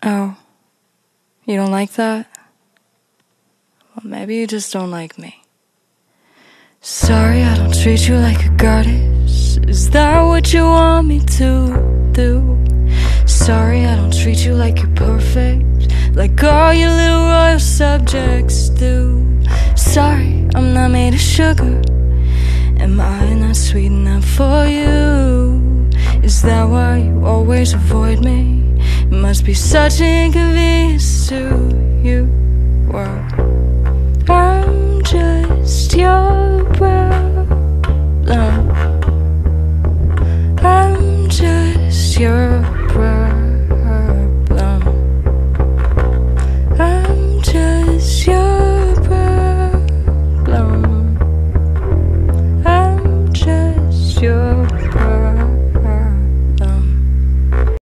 Oh, you don't like that? Well, maybe you just don't like me. Sorry, I don't treat you like a goddess. Is that what you want me to do? Sorry, I don't treat you like you're perfect, like all your little royal subjects do. Sorry, I'm not made of sugar. Am I not sweet enough for you? Is that why you always avoid me? It must be such an inconvenience to you. Well, I'm just your problem. I'm just your